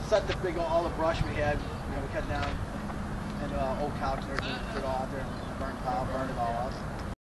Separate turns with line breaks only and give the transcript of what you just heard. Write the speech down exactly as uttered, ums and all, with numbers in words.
set the big all the brush we had. You know, we cut down and uh, old couch and everything, put it all out there and burn pile, burn it all